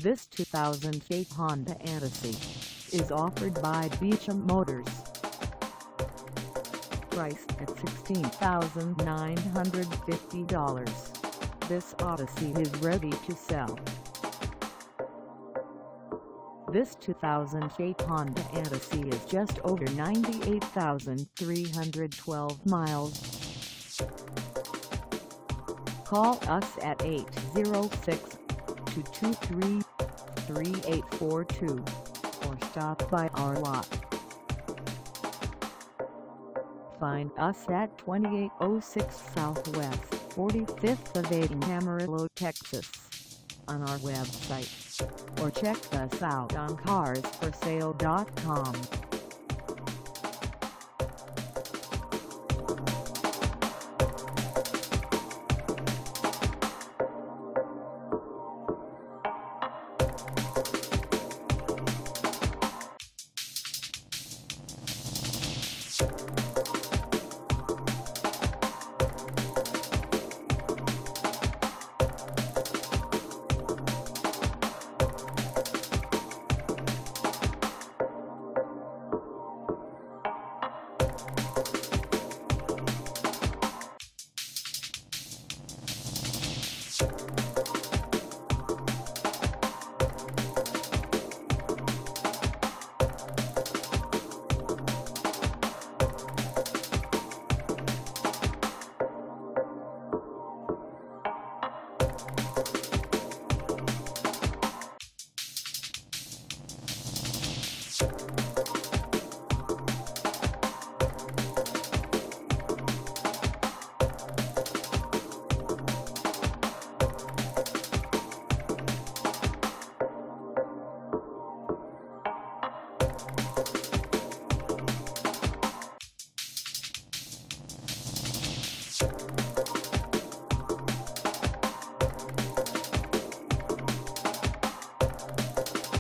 This 2008 Honda Odyssey is offered by Beauchamp Motors. Priced at $16,950, this Odyssey is ready to sell. This 2008 Honda Odyssey is just over 98,312 miles. Call us at 806-223-3842 or stop by our lot. Find us at 2806 Southwest 45th Avenue, Amarillo, Texas, on our website, or check us out on carsforsale.com.